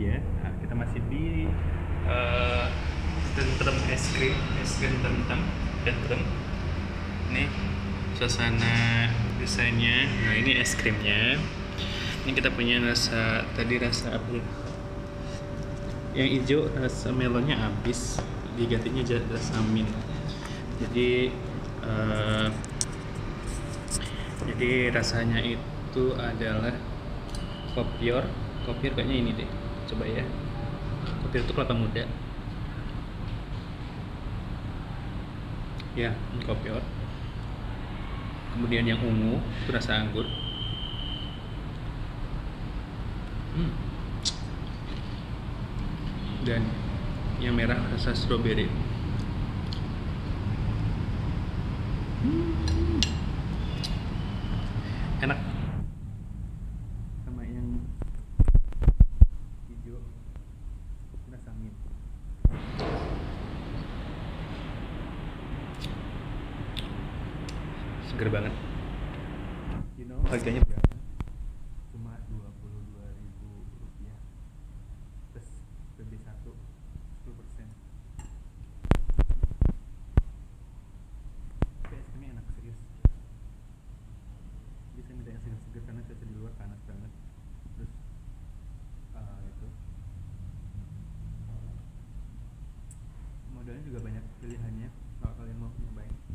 ya. Nah, kita masih di tentrem es krim tentrem. Ini suasana desainnya. Nah, ini es krimnya. Ini kita punya rasa apa ya? Yang hijau rasa melonnya habis, digantinya rasa mint. Jadi rasanya itu adalah kopior kayaknya ini deh, coba ya. Kopior itu kelapa muda ya, ini kopior. Kemudian yang ungu itu rasa anggur. Dan yang merah rasa strawberry. Enak. Sama yang hijau rasa mint. Seger banget. Harganya berapa? Cuma Rp22.000 plus BB1 10%. Tapi es krimnya enak, serius. Bisa minta yang seger-seger karena cuaca di luar panas banget. Terus itu modelnya juga banyak pilihannya kalau kalian mau nyobain.